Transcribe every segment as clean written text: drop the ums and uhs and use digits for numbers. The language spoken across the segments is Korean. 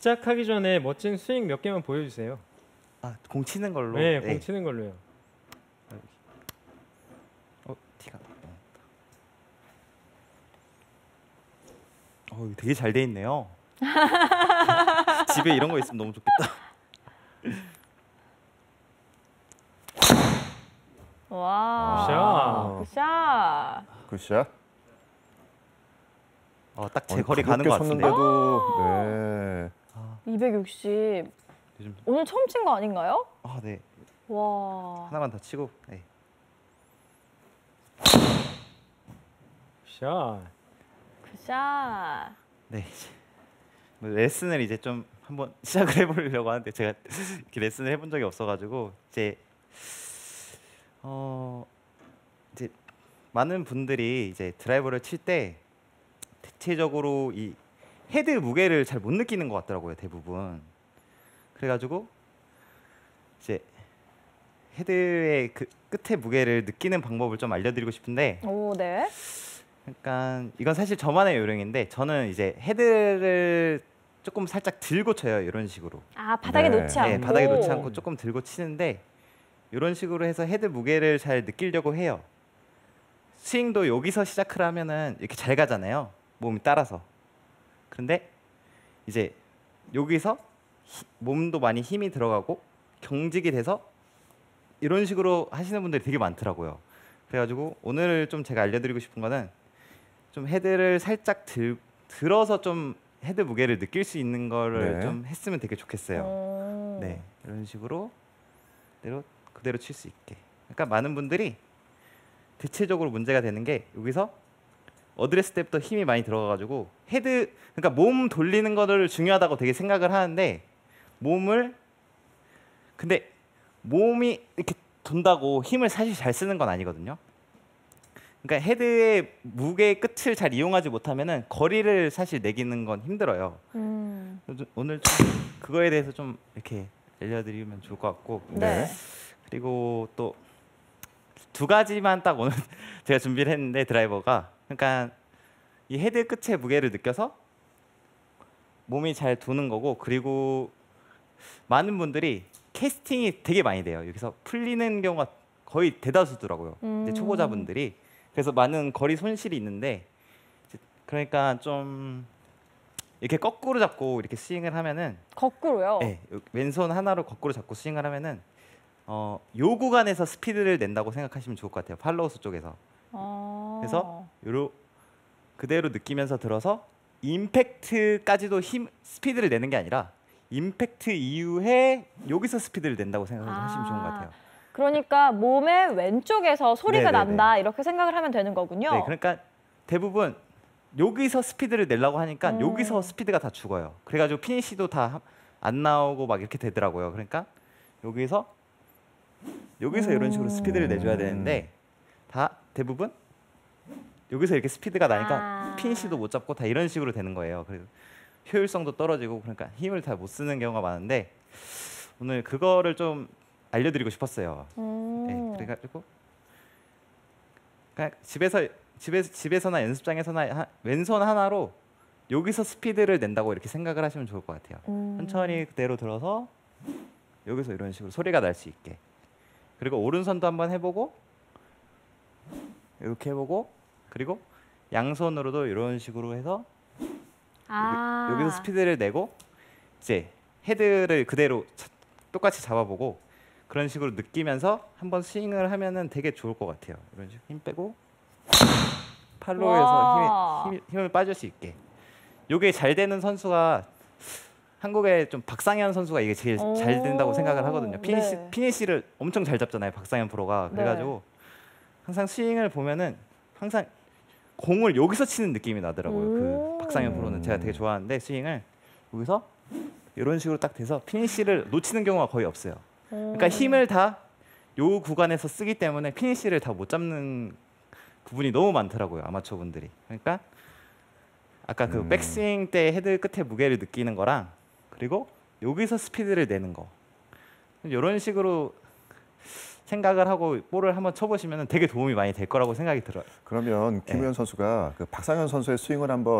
시작하기 전에 멋진 스윙 몇 개만 보여주세요. 아, 공 치는 걸로? 네, 공 치는 걸로요. 티가. 이거 되게 잘 돼 있네요. 집에 이런 거 있으면 너무 좋겠다. 와. 굿샷. 굿샷. 딱 제 거리 가는 것 같은데요. 네. 260. 요즘... 오늘 처음 친 거 아닌가요? 아, 네. 와. 하나만 더 치고. 네. 굿샷. 굿샷. 네. 레슨을 이제 좀 한번 시작을 해보려고 하는데 제가 이렇게 레슨을 해본 적이 없어가지고 이제 많은 분들이 이제 드라이버를 칠 때 대체적으로 이 헤드 무게를 잘 못 느끼는 것 같더라고요, 대부분. 그래가지고 이제 헤드의 그 끝의 무게를 느끼는 방법을 좀 알려드리고 싶은데. 오, 네. 그러니까 이건 사실 저만의 요령인데 저는 이제 헤드를 조금 살짝 들고 쳐요, 이런 식으로. 아, 바닥에 놓지 않고. 네, 바닥에 놓지 않고 조금 들고 치는데 이런 식으로 해서 헤드 무게를 잘 느끼려고 해요. 스윙도 여기서 시작을 하면은 이렇게 잘 가잖아요, 몸이 따라서. 그런데 이제 여기서 몸도 많이 힘이 들어가고 경직이 돼서 이런 식으로 하시는 분들이 되게 많더라고요. 그래가지고 오늘 좀 제가 알려드리고 싶은 거는 좀 헤드를 살짝 들어서 좀 헤드 무게를 느낄 수 있는 거를 좀 했으면 되게 좋겠어요. 네, 이런 식으로 그대로 칠 수 있게. 그러니까 많은 분들이 대체적으로 문제가 되는 게 여기서 어드레스 때부터 힘이 많이 들어가가지고 그러니까 몸 돌리는 거를 중요하다고 되게 생각을 하는데 근데 몸이 이렇게 돈다고 힘을 사실 잘 쓰는 건 아니거든요. 그러니까 헤드의 무게의 끝을 잘 이용하지 못하면은 거리를 사실 내기는 건 힘들어요. 오늘 좀 그거에 대해서 좀 이렇게 알려드리면 좋을 것 같고. 네. 그리고 또 두 가지만 딱 오늘 제가 준비를 했는데 드라이버가 그러니까 이 헤드 끝의 무게를 느껴서 몸이 잘 도는 거고, 그리고 많은 분들이 캐스팅이 되게 많이 돼요. 여기서 풀리는 경우가 거의 대다수더라고요. 이제 초보자분들이. 그래서 많은 거리 손실이 있는데, 그러니까 좀 이렇게 거꾸로 잡고 이렇게 스윙을 하면은. 거꾸로요? 네, 왼손 하나로 거꾸로 잡고 스윙을 하면은 요 구간에서 스피드를 낸다고 생각하시면 좋을 것 같아요, 팔로우스 쪽에서. 그래서 그대로 느끼면서 들어서 임팩트까지도 스피드를 내는 게 아니라 임팩트 이후에 여기서 스피드를 낸다고 생각하시면 좋은 것 같아요. 그러니까 몸의 왼쪽에서 소리가 난다, 이렇게 생각을 하면 되는 거군요. 네, 그러니까 대부분 여기서 스피드를 내려고 하니까 여기서 스피드가 다 죽어요. 그래가지고 피니시도 다 안 나오고 막 이렇게 되더라고요. 그러니까 여기서 이런 식으로 스피드를 내줘야 되는데 대부분 여기서 이렇게 스피드가 나니까 피니시도 못 잡고 다 이런 식으로 되는 거예요. 그래서 효율성도 떨어지고, 그러니까 힘을 다 못 쓰는 경우가 많은데 오늘 그거를 좀 알려드리고 싶었어요. 네, 그래가지고 그냥 집에서나 연습장에서나 왼손 하나로 여기서 스피드를 낸다고 이렇게 생각을 하시면 좋을 것 같아요. 천천히 그대로 들어서 여기서 이런 식으로 소리가 날 수 있게. 그리고 오른손도 한번 해보고 이렇게 해보고, 그리고 양손으로도 이런 식으로 해서 여기서 스피드를 내고 이제 헤드를 그대로 똑같이 잡아보고 그런 식으로 느끼면서 한번 스윙을 하면은 되게 좋을 것 같아요. 이런 식으로 힘 빼고 팔로우에서 힘을 빠질 수 있게. 요게 잘 되는 선수가 한국에 좀 박상현 선수가 이게 제일 잘 된다고 생각을 하거든요. 피니시를 엄청 잘 잡잖아요, 박상현 프로가. 그래가지고 항상 스윙을 보면은 항상 공을 여기서 치는 느낌이 나더라고요. 그 박상현 프로는 제가 되게 좋아하는데 스윙을 여기서 이런 식으로 딱 돼서 피니시를 놓치는 경우가 거의 없어요. 그러니까 힘을 다 요 구간에서 쓰기 때문에 피니시를 다 못 잡는 부분이 너무 많더라고요, 아마추어 분들이. 그러니까 아까 그 백스윙 때 헤드 끝에 무게를 느끼는 거랑 그리고 여기서 스피드를 내는 거, 이런 식으로 생각을 하고 볼을 한번 쳐보시면 되게 도움이 많이 될 거라고 생각이 들어요. 그러면 김우현 선수가 그 박상현 선수의 스윙을 한번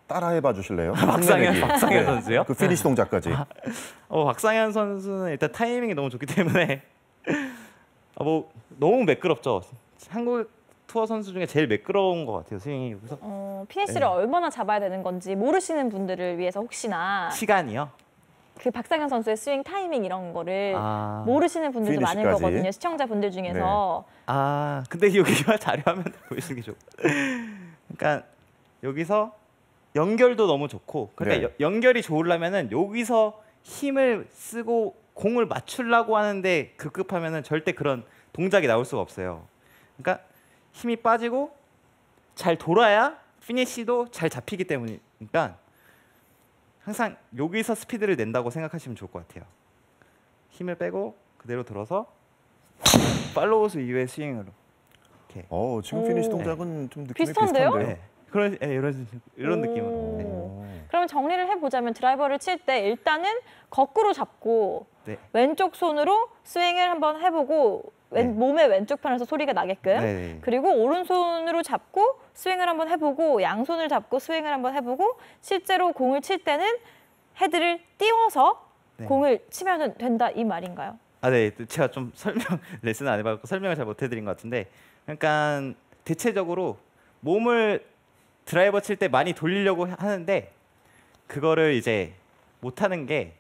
따라해봐 주실래요? 박상현 흉내내기. 박상현 선수요? 그 피니시 동작까지. 박상현 선수는 일단 타이밍이 너무 좋기 때문에 뭐 너무 매끄럽죠. 한국 투어 선수 중에 제일 매끄러운 것 같아요, 스윙이. 그래서 피니시를 네. 얼마나 잡아야 되는 건지 모르시는 분들을 위해서 혹시나 시간이요. 그 박상현 선수의 스윙 타이밍 이런 거를 아, 모르시는 분들도 많을 피니시까지. 거거든요. 시청자분들 중에서. 근데 여기가 자료화면 보여주는 게 좋고. 그러니까 여기서 연결도 너무 좋고. 그러니까 네. 연결이 좋으려면은 여기서 힘을 쓰고 공을 맞추려고 하는데 급급하면은 절대 그런 동작이 나올 수가 없어요. 그러니까 힘이 빠지고 잘 돌아야 피니시도 잘 잡히기 때문이니까 항상 여기서 스피드를 낸다고 생각하시면 좋을 것 같아요. 힘을 빼고 그대로 들어서 팔로우스 이후의 스윙으로. 이렇게. 지금 피니시 오. 동작은 좀 느낌이 비슷한데요? 비슷한데요? 네. 그런 이런 느낌으로. 네. 오. 그럼 정리를 해보자면 드라이버를 칠 때 일단은 거꾸로 잡고 네. 왼쪽 손으로 스윙을 한번 해보고 네. 몸의 왼쪽 편에서 소리가 나게끔 네. 그리고 오른손으로 잡고 스윙을 한번 해보고 양손을 잡고 스윙을 한번 해보고 실제로 공을 칠 때는 헤드를 띄워서 네. 공을 치면 된다 이 말인가요? 네. 제가 좀 레슨 안 해봐서 설명을 잘 못해드린 것 같은데, 그러니까 대체적으로 몸을 드라이버 칠 때 많이 돌리려고 하는데 그거를 이제 못하는 게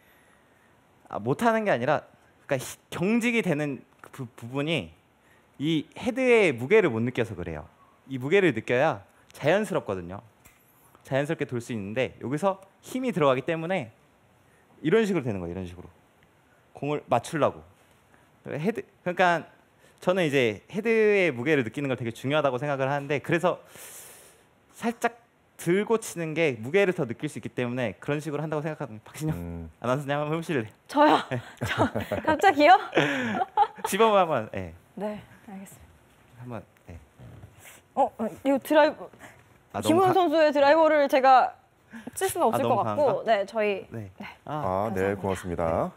아니라, 그러니까 경직이 되는 그 부분이 이 헤드의 무게를 못 느껴서 그래요. 이 무게를 느껴야 자연스럽거든요. 자연스럽게 돌 수 있는데 여기서 힘이 들어가기 때문에 이런 식으로 되는 거예요. 이런 식으로 공을 맞추려고. 그러니까 저는 이제 헤드의 무게를 느끼는 걸 되게 중요하다고 생각을 하는데, 그래서 살짝 들고 치는 게 무게를 더 느낄 수 있기 때문에 그런 식으로 한다고 생각하거든요. 박신영 아나운서님 한번 해보실래요? 저요? 저 갑자기요? 시범 한번. 네. 네, 알겠습니다. 한번. 네. 이거 드라이버 너무 김훈 선수의 드라이버를 제가 칠 수는 없을 것 너무 같고, 강한가? 네, 저희 네. 네. 네, 고맙습니다.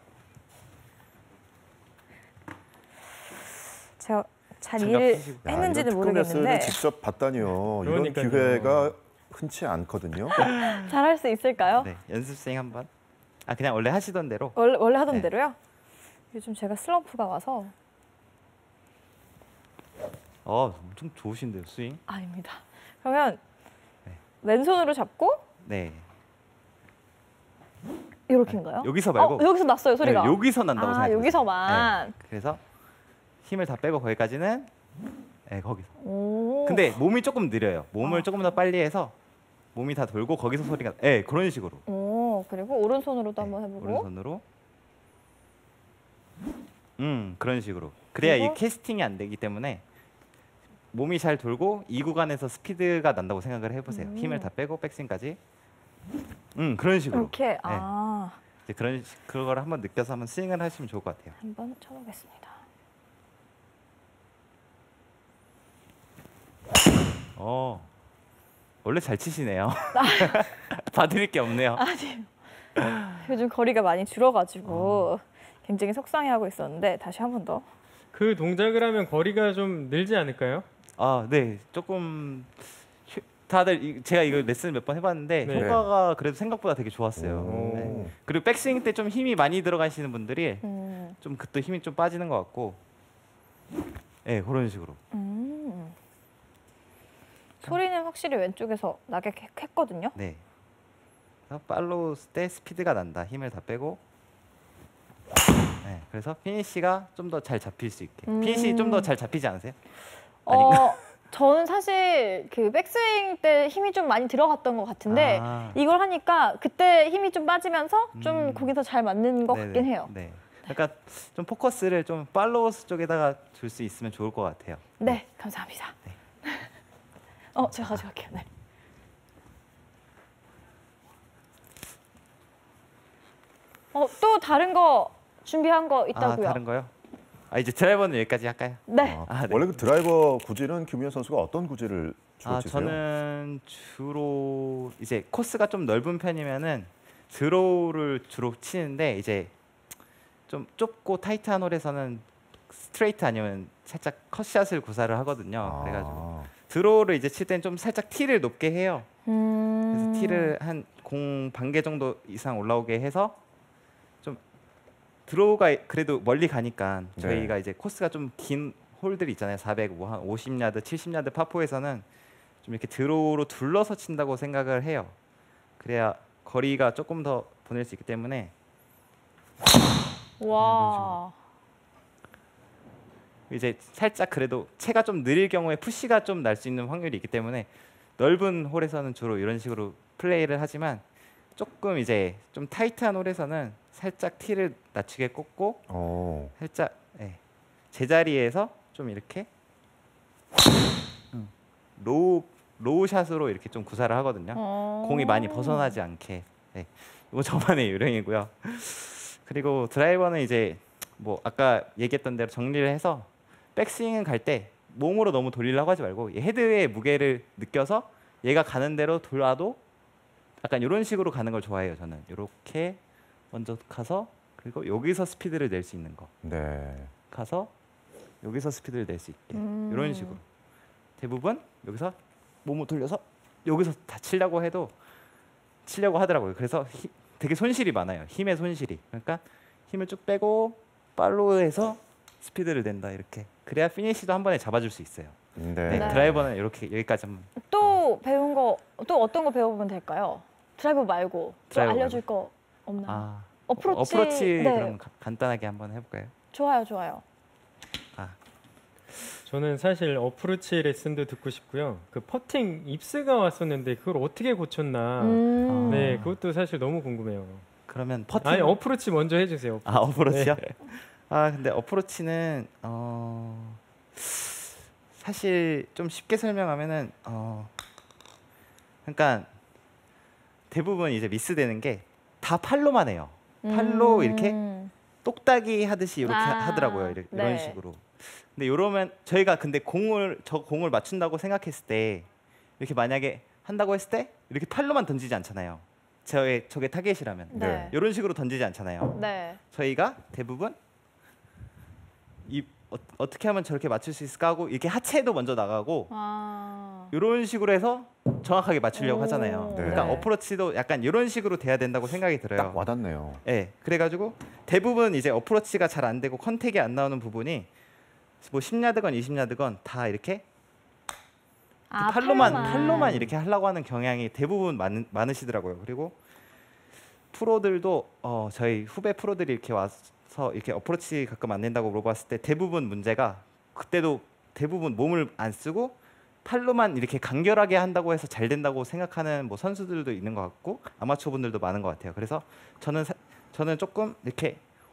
제가 잘 장갑 일을 끼시고. 했는지는 이런 특급 레슨을 모르겠는데 직접 받다니요. 이런 그러니까요. 기회가 흔치 않거든요. 잘 할 수 있을까요? 네. 연습생 한번. 그냥 원래 하시던 대로. 원래 하던 네. 대로요? 요즘 제가 슬럼프가 와서 엄청 좋으신데요, 스윙. 아닙니다. 그러면 네. 왼손으로 잡고 네. 이렇게인가요? 여기서 말고. 여기서 났어요 소리가. 네, 여기서 난다고 생각해요. 여기서만. 네. 그래서 힘을 다 빼고 거기까지는. 네, 거기서. 오. 근데 몸이 조금 느려요. 몸을 조금 더 빨리 해서 몸이 다 돌고 거기서 소리가. 네, 그런 식으로. 그리고 오른손으로도 한번 해보고. 오른손으로. 그런 식으로. 그래야 그리고? 이 캐스팅이 안 되기 때문에 몸이 잘 돌고 이 구간에서 스피드가 난다고 생각을 해보세요. 힘을 다 빼고 백스윙까지. 그런 식으로. 이렇게 네. 이제 그걸 한번 느껴서 한번 스윙을 하시면 좋을 것 같아요. 한번 쳐보겠습니다. 원래 잘 치시네요. 봐드릴 게 없네요. 요즘 거리가 많이 줄어가지고 굉장히 속상해하고 있었는데 다시 한 번 더. 그 동작을 하면 거리가 좀 늘지 않을까요? 네, 조금 다들 제가 이거 레슨 몇 번 해봤는데 네. 효과가 그래도 생각보다 되게 좋았어요. 오. 네. 그리고 백스윙 때 좀 힘이 많이 들어가시는 분들이 좀 그때 힘이 좀 빠지는 것 같고, 네, 그런 식으로. 소리는 확실히 왼쪽에서 나게 했거든요. 네. 그래서 팔로우 때 스피드가 난다. 힘을 다 빼고. 네, 그래서 피니시가 좀 더 잘 잡힐 수 있게. 피니시 좀 더 잘 잡히지 않으세요? 아닌가? 저는 사실 그 백스윙 때 힘이 좀 많이 들어갔던 것 같은데 이걸 하니까 그때 힘이 좀 빠지면서 좀 거기서 잘 맞는 것 같긴 해요. 네. 그러니까 좀 포커스를 좀 팔로우스 쪽에다가 줄 수 있으면 좋을 것 같아요. 네, 감사합니다. 네. 제가 가져갈게요. 네. 또 다른 거 준비한 거 있다고요? 다른 거요? 이제 드라이버는 여기까지 할까요? 네. 네. 원래 그 드라이버 구질은 김우현 선수가 어떤 구질을 주로 치세요? 저는 주로 이제 코스가 좀 넓은 편이면은 드로우를 주로 치는데, 이제 좀 좁고 타이트한 홀에서는 스트레이트 아니면 살짝 컷샷을 구사를 하거든요. 그래가지고 드로우를 이제 칠 땐 좀 살짝 티를 높게 해요. 그래서 음. 티를 한 공 반개 정도 이상 올라오게 해서 좀 드로우가 그래도 멀리 가니까 저희가 이제 코스가 좀 긴 홀들이 있잖아요. 400, 뭐 한 50야드, 70야드 파4에서는 좀 이렇게 드로우로 둘러서 친다고 생각을 해요. 그래야 거리가 조금 더 보낼 수 있기 때문에 와. 이제 살짝 그래도 채가 좀 느릴 경우에 푸시가 좀 날 수 있는 확률이 있기 때문에 넓은 홀에서는 주로 이런 식으로 플레이를 하지만 조금 이제 좀 타이트한 홀에서는 살짝 티를 낮추게 꽂고 오. 살짝 제자리에서 좀 이렇게 로우 샷으로 이렇게 좀 구사를 하거든요. 공이 많이 벗어나지 않게. 이거 저만의 요령이고요. 그리고 드라이버는 이제 뭐 아까 얘기했던 대로 정리를 해서 백스윙은 갈 때 몸으로 너무 돌리려고 하지 말고 이 헤드의 무게를 느껴서 얘가 가는 대로 돌아도 약간 이런 식으로 가는 걸 좋아해요. 저는 이렇게 먼저 가서 그리고 여기서 스피드를 낼 수 있는 거 네. 가서 여기서 스피드를 낼 수 있게 이런 식으로 대부분 여기서 몸을 돌려서 여기서 다 치려고 해도 치려고 하더라고요. 그래서 되게 손실이 많아요. 힘의 손실이. 그러니까 힘을 쭉 빼고 팔로우해서 스피드를 낸다 이렇게. 그래야 피니시도 한 번에 잡아줄 수 있어요. 네. 네, 네. 드라이버는 이렇게 여기까지 한번. 또 배운 거 또 어떤 거 배워보면 될까요? 드라이버 말고 또 드라이버 알려줄 거 없나요? 아, 어프로치. 네. 그럼 간단하게 한번 해볼까요? 좋아요, 좋아요. 저는 사실 어프로치 레슨도 듣고 싶고요. 그 퍼팅 입스가 왔었는데 그걸 어떻게 고쳤나. 네, 그것도 사실 너무 궁금해요. 그러면 퍼팅. 아니 어프로치 먼저 해주세요. 어프로치요? 네. 근데 어프로치는 사실 좀 쉽게 설명하면은 그러니까 대부분 이제 미스되는 게 다 팔로만 해요. 팔로 이렇게 똑딱이 하듯이 이렇게 하더라고요. 이런 네. 식으로. 근데 이러면 저희가 근데 저 공을 맞춘다고 생각했을 때 이렇게 만약에 한다고 했을 때 이렇게 팔로만 던지지 않잖아요. 저게 타겟이라면 네. 이런 식으로 던지지 않잖아요. 네. 저희가 대부분 어떻게 하면 저렇게 맞출 수 있을까 하고 이렇게 하체도 먼저 나가고 이런 식으로 해서 정확하게 맞추려고 하잖아요. 네. 그러니까 어프로치도 약간 이런 식으로 돼야 된다고 생각이 들어요. 딱 와닿네요. 네, 그래가지고 대부분 이제 어프로치가 잘 안 되고 컨택이 안 나오는 부분이 뭐 10야드건 20야드건 다 이렇게 팔로만 이렇게 하려고 하는 경향이 대부분 많으시더라고요. 그리고 프로들도 저희 후배 프로들이 이렇게 와서 이렇게 어프로치 가끔 안 된다고 물어봤을 때 대부분 문제가 그때도 대부분 몸을 안 쓰고 팔로만 이렇게 간결하게 한다고 해서 잘 된다고 생각하는 뭐 선수들도 있는 것 같고 아마추어 분들도 많은 것 같아요. 그래서 저는 조금 이렇게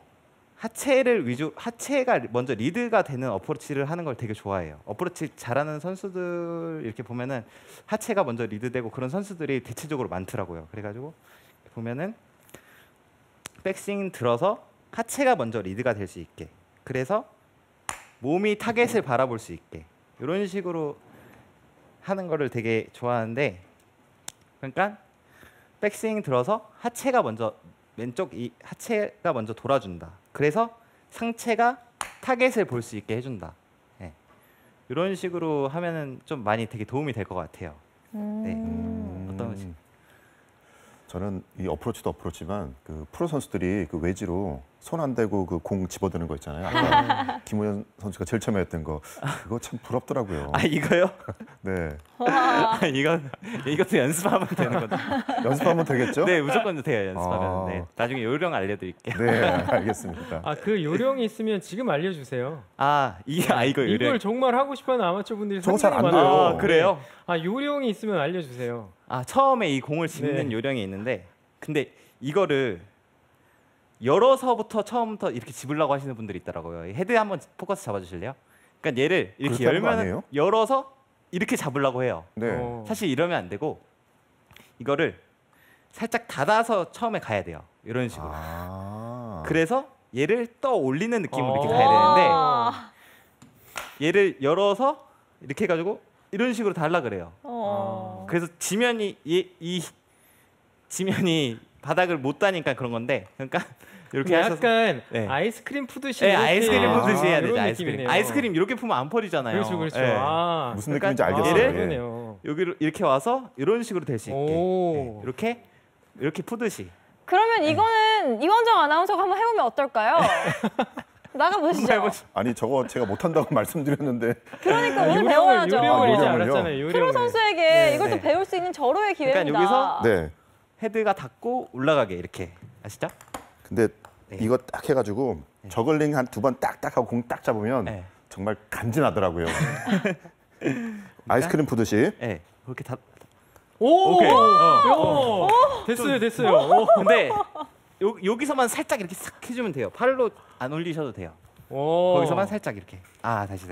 하체가 먼저 리드가 되는 어프로치를 하는 걸 되게 좋아해요. 어프로치 잘하는 선수들 이렇게 보면은 하체가 먼저 리드되고 그런 선수들이 대체적으로 많더라고요. 그래가지고 보면은 백스윙 들어서 하체가 먼저 리드가 될 수 있게, 그래서 몸이 타겟을 바라볼 수 있게 이런 식으로 하는 거를 되게 좋아하는데, 그러니까 백스윙 들어서 하체가 먼저 하체가 먼저 돌아준다. 그래서 상체가 타겟을 볼 수 있게 해준다. 네. 이런 식으로 하면은 좀 많이 되게 도움이 될 것 같아요. 네. 어떤 저는 이 어프로치도 어프로치지만 그 프로 선수들이 그 외지로 손 안 대고 그 공 집어드는 거 있잖아요. 아까 김우현 선수가 제일 처음에 했던 거, 그거 참 부럽더라고요. 이거요? 네. 이것도 연습하면 되는 거죠. 연습하면 되겠죠? 네, 무조건 돼요. 연습하면. 네. 나중에 요령 알려드릴게요. 네, 알겠습니다. 그 요령이 있으면 지금 알려주세요. 이거 요령. 이걸 정말 하고 싶어하는 아마추어 분들이 저거 잘안 상당히 많아요. 돼요. 그래요? 요령이 있으면 알려주세요. 처음에 이 공을 짚는 네. 요령이 있는데, 근데 이거를 열어서부터 처음부터 이렇게 집으려고 하시는 분들이 있더라고요. 헤드 한번 포커스 잡아주실래요? 그러니까 얘를 이렇게 그렇게 하는 거 열면 아니에요? 열어서 이렇게 잡으려고 해요. 네. 사실 이러면 안 되고 이거를 살짝 닫아서 처음에 가야 돼요. 이런 식으로. 그래서 얘를 떠 올리는 느낌으로 이렇게 가야 되는데, 얘를 열어서 이렇게 해가지고 이런 식으로 달라 그래요. 그래서 지면이 바닥을 못 다니까 그런 건데, 그러니까 이렇게 하셔서 약간 네. 아이스크림 푸듯이 네, 이렇게 아이스크림 푸듯이 해야 되죠. 이런 아이스크림. 느낌이네요. 아이스크림 이렇게 풀면 안 퍼지잖아요. 그렇죠, 그렇죠. 네. 아, 무슨 그러니까 느낌인지 알겠어요. 얘를 예. 그러네요. 여기로 이렇게 와서 이런 식으로 될 수 있게 오. 네, 이렇게 푸듯이. 그러면 이거는 이원정 아나운서가 한번 해보면 어떨까요? 나가보시죠. 아니 저거 제가 못한다고 말씀드렸는데 그러니까 오늘 요령을 배워야죠. 요령을 이제 요령을요? 알았잖아요. 요령을. 프로 선수에게 네, 이것도 네. 배울 수 있는 절호의 기회입니다. 그러니까 여기서 네. 헤드가 닿고 올라가게 이렇게 아시죠? 근데 네. 이거 딱 해가지고 저글링 한 2번 딱딱 하고 공 딱 잡으면 네. 정말 간지나더라고요. 아이스크림 푸듯이. 네, 그렇게 다. 오! 오케이. 됐어요, 됐어요. 오. 근데 여기서만 살짝 이렇게 싹 해주면 돼요. 팔로 안 올리셔도 돼요. 오. 거기서만 살짝 이렇게. 다시.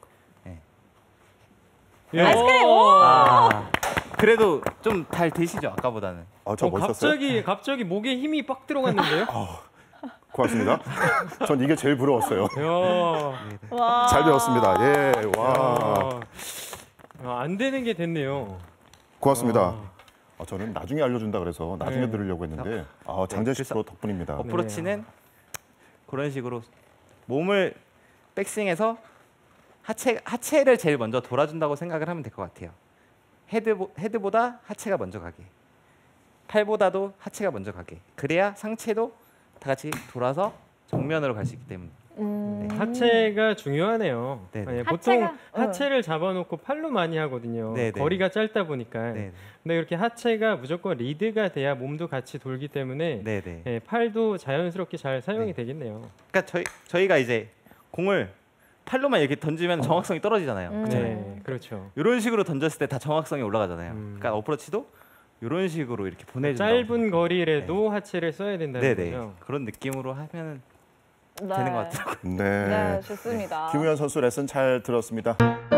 야. 아이스크림! 오! 그래도 좀 잘 되시죠 아까보다는. 저 멋있었어요. 갑자기 목에 힘이 빡 들어갔는데요? 고맙습니다. 전 이게 제일 부러웠어요. 야. 와. 잘 배웠습니다. 예, 와, 안 되는 게 됐네요. 고맙습니다. 저는 나중에 알려준다 그래서 나중에 네. 들으려고 했는데 장재식 그래서 프로 덕분입니다. 어프로치는 그런 식으로 몸을 백스윙해서 하체를 제일 먼저 돌아준다고 생각을 하면 될 것 같아요. 헤드보다 하체가 먼저 가게, 팔보다도 하체가 먼저 가게. 그래야 상체도 다 같이 돌아서 정면으로 갈 수 있기 때문에. 하체가 중요하네요. 네네. 네, 보통 하체가, 하체를 잡아놓고 팔로 많이 하거든요. 네네. 거리가 짧다 보니까. 네, 근데 이렇게 하체가 무조건 리드가 돼야 몸도 같이 돌기 때문에 네, 네. 네, 팔도 자연스럽게 잘 사용이 네. 되겠네요. 그러니까 저희가 이제 공을 팔로만 이렇게 던지면 정확성이 떨어지잖아요. 네, 그렇죠. 이런 식으로 던졌을 때 다 정확성이 올라가잖아요. 음. 그러니까 어프로치도 이런 식으로 이렇게 보내준다. 짧은 거리라도 하체를 써야 된다는 네네. 거죠. 그런 느낌으로 하면 네. 되는 것 같더라고요. 네. 네, 좋습니다. 김우현 선수 레슨 잘 들었습니다.